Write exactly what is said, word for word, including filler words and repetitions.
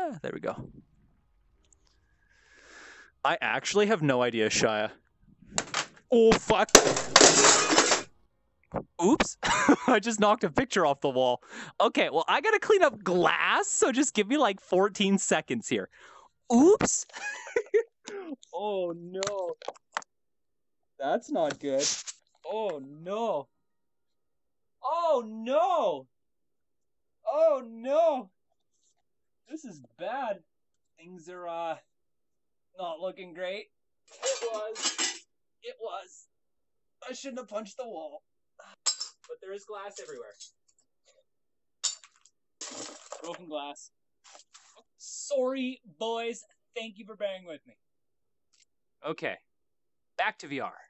Yeah, there we go. I actually have no idea, Shia. Oh, fuck. Oops. I just knocked a picture off the wall. Okay, well, I gotta clean up glass, so just give me like fourteen seconds here. Oops. Oh, no. That's not good. Oh, no. Oh, no. Oh, no. This is bad. Things are, uh, not looking great. It was. It was. I shouldn't have punched the wall. But there is glass everywhere. Broken glass. Sorry, boys. Thank you for bearing with me. Okay. Back to V R.